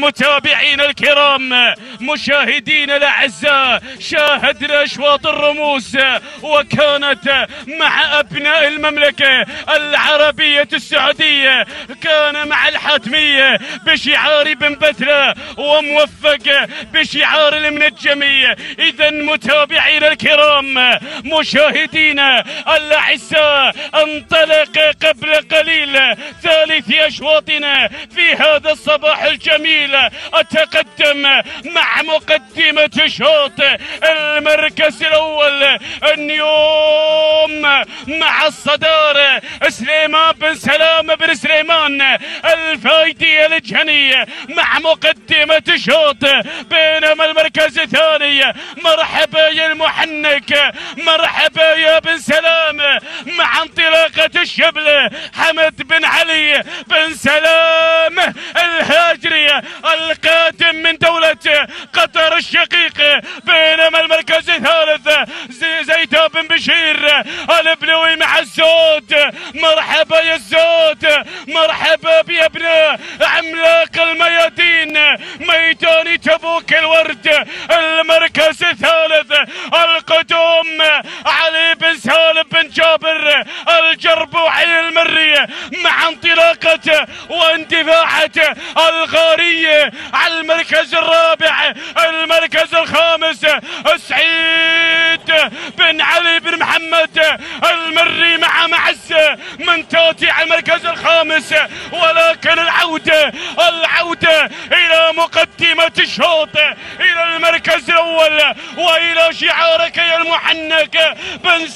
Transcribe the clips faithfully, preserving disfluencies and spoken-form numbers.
متابعينا الكرام مشاهدينا الاعزاء، شاهدنا اشواط الرموز وكانت مع ابناء المملكه العربيه السعوديه، كان مع الحاتميه بشعار بن بتله وموفق بشعار المنجمي. اذا متابعينا الكرام مشاهدينا الاعزاء، انطلق قبل قليل ثالث اشواطنا في هذا الصباح الجميل. اتقدم مع مقدمة شوط المركز الاول اليوم مع الصدارة سليمان بن سلام بن سليمان الفايدي الجهني مع مقدمة شوط، بينما المركز الثاني مرحبا يا المحنك، مرحبا يا بن سلام مع انطلاقة الشبل حمد بن علي بن سلام الهاجري القادم من دولة قطر الشقيق. بينما المركز الثالث زي زيد بن بشير البلوي مع الزود، مرحبا يا الزود، مرحبا بيا ابن عملاق الميادين ميدان تبوك الورد. المركز الثالث القدوم علي بن سالم بن جابر الجربوعي المري مع انطلاقة واندفاعة الغارية. على المركز الرابع المركز الخامس سعيد بن علي بن محمد المري مع معز من تاتي على المركز الخامس. ولكن العودة العودة إلى مقدمة الشوط، إلى المركز الأول وإلى شعارك يا المحنك بن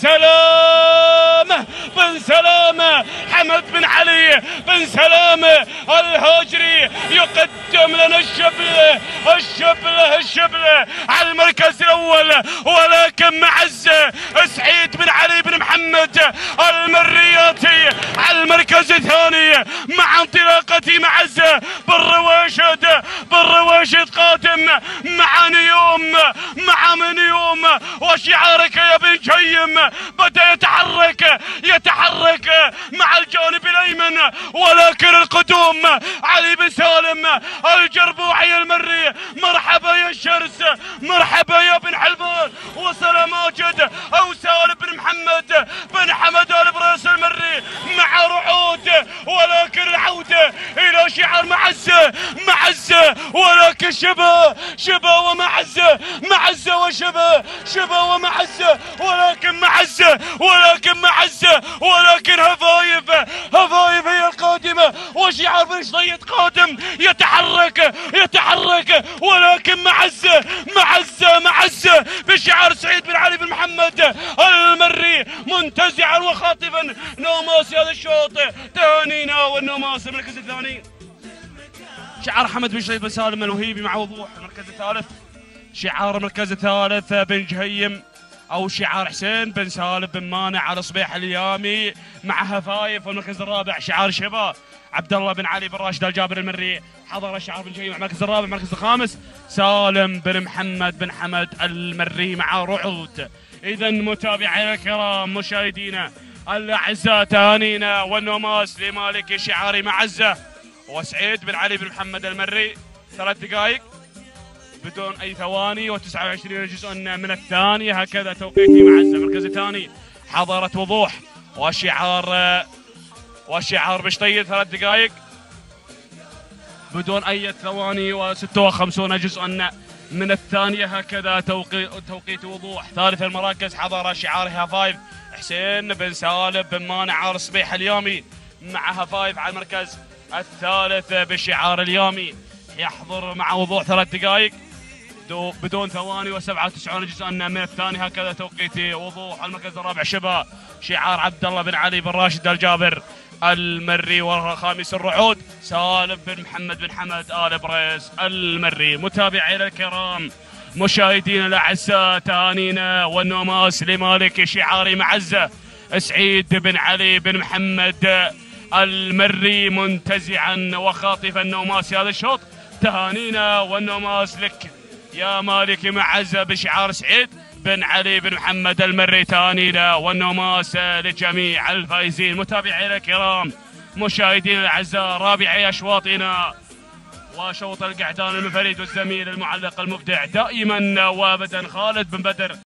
سلام بن سلام حمد بن علي بن سلام الهاجري يقدم لنا الشبل الشبل الشبل على المركز الأول. ولكن معز سعيد بن علي بن محمد المرياتي على المركز الثاني مع انطلاقة معز بن رواشد بن رواشد قادم مع نيوم مع منيوم وشعارك يا بن جيم بدأ يتحرك يتحرك مع الجانب الأيمن. ولكن القدوم علي بن سالم الجربوعي المري، مرحبا يا الشرس، مرحبا يا بن حلبان، وصل ماجد او سالم بن محمد بن حمد البريس المري مع رعود. ولكن العودة الى شعار معزة معزة، ولكن شبه شبه ومعزة معزة وشبه شبه ومعزة، ولكن معزة ولكن معزة ولكن هفايف هفايف هي القادمة. وشعار بن شطيط قادم يتحرك يتحرك، ولكن معزة معزة معزة بشعار سعيد بن علي بن محمد المري منتزعا وخاطفا نوماس هذا الشوط. تهانينا والنوماس المركز الثاني شعار حمد بن شطيط بن سالم الوهيبي مع وضوح. المركز الثالث شعار المركز الثالث بن جهيم او شعار حسين بن سالم بن مانع على صبيح اليامي مع هفايف. والمركز الرابع شعار شبا عبد الله بن علي بن راشد الجابر المري حضر شعار بن جهيم. المركز الرابع المركز الخامس سالم بن محمد بن حمد المري مع رعود. اذا متابعينا الكرام مشاهدينا الاعزاء، تهانينا والنوماس لمالك شعاري معزه وسعيد بن علي بن محمد المري. ثلاث دقائق بدون اي ثواني وتسعة وعشرين جزء من الثانيه، هكذا توقيتي معزه. المركز الثاني حضرت وضوح وشعار وشعار بشطيط. ثلاث دقائق بدون اي ثواني وستة وخمسين جزءا من الثانيه، هكذا توقيت وضوح. ثالث المراكز حضر شعار هافايف حسين بن سالم بن مانع على صبيح اليامي مع هافايف على المركز الثالث بشعار اليامي يحضر مع وضوح. ثلاث دقائق بدون ثواني وسبعة وتسعين جزءا من الثاني، هكذا توقيت وضوح. المركز الرابع شبا شعار عبد الله بن علي بن راشد الجابر المري، والخامس الرعود سالم بن محمد بن حمد آل بريس المري. متابعينا الكرام مشاهدينا الاعزاء، تهانينا والنوماس لمالك شعاري معزه سعيد بن علي بن محمد المري منتزعا وخاطفا نوماس هذا الشوط. تهانينا والنوماس لك يا مالك معزه بشعار سعيد بن علي بن محمد المري. تهانينا والنوماس لجميع الفائزين. متابعينا الكرام مشاهدينا الاعزاء، رابع اشواطنا وشوط القعدان المفريد والزميل المعلق المبدع دائما وابدا خالد بن بدر.